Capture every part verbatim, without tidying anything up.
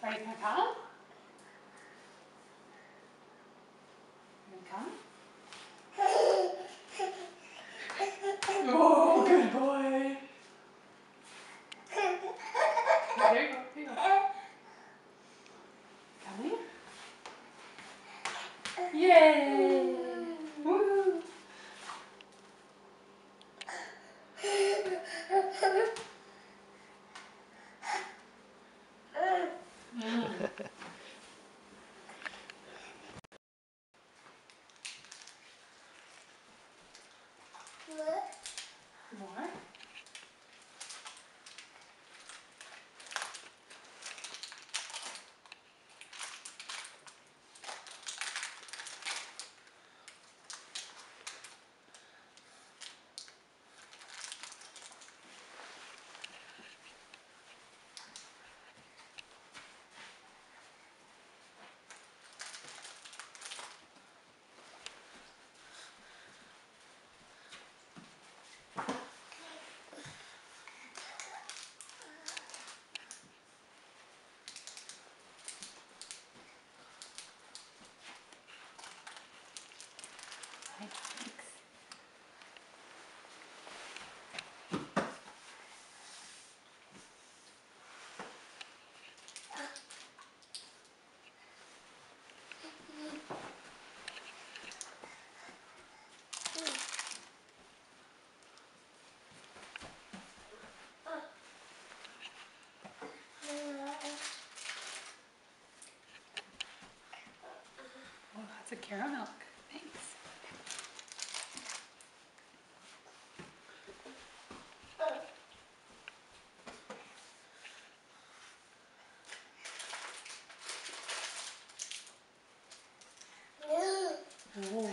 Are you gonna come? You gonna come? Oh, good boy. Here, there you go. Here you go. Coming? Yay! Woo! Mm. More? Thanks. Oh, that's a caramel. Thanks. Oh.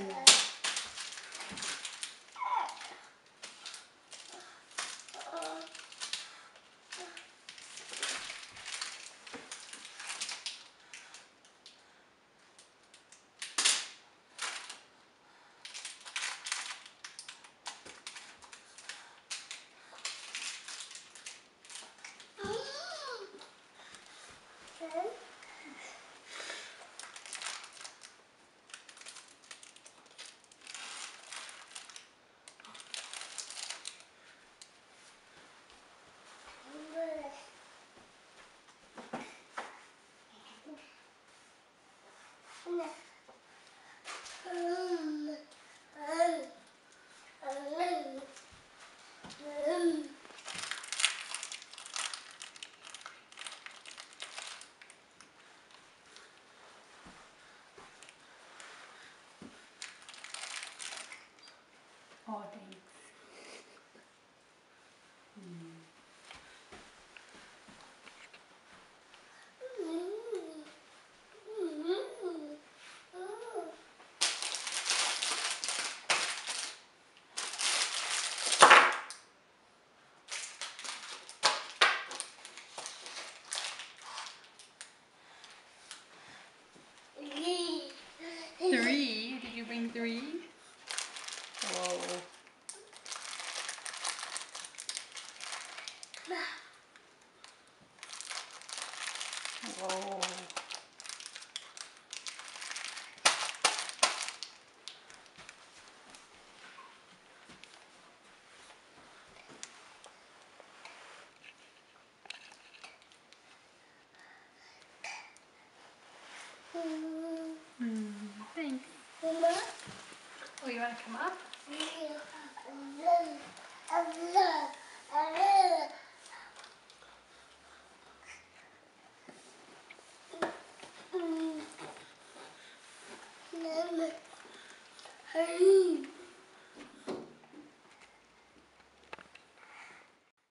Oh, thanks. Mm. Three? Did you bring three? Whoa. Whoa. Mm, thanks. Oh, you want to come up? Hey.